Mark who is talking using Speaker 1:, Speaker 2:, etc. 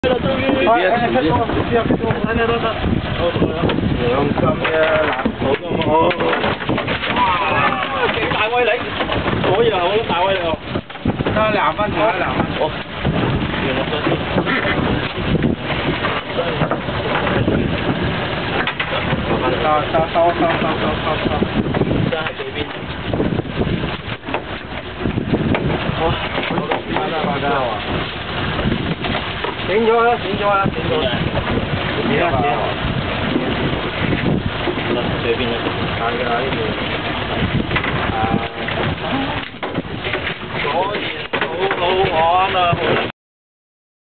Speaker 1: 別處理。兩斤嘅辣土都冇。哇！幾大威力！可以啊，好大威力哦。得2分錢，2分。好。收。而家喺對邊。好，大家好啊。醒咗啦！